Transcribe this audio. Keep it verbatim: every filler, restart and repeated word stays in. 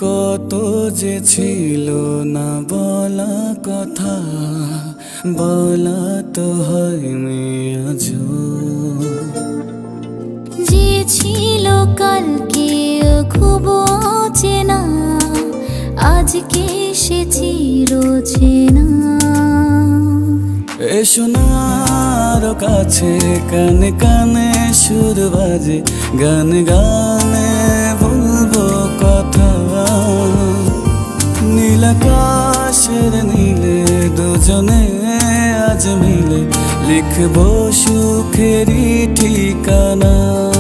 কত যে ছিল না বলা কথা, বলা তো হয়নি আজ। যে ছিল কালকে খুব অচেনা, আজকে সে চিরচেনা। এসো না আরো কাছে, কানে কানে সুর বাজে, গান গানে বলবো কথা। নীল আকাশের নীলে দুজনে আজ মিলে লিখবো সুখেরই ঠিকানা।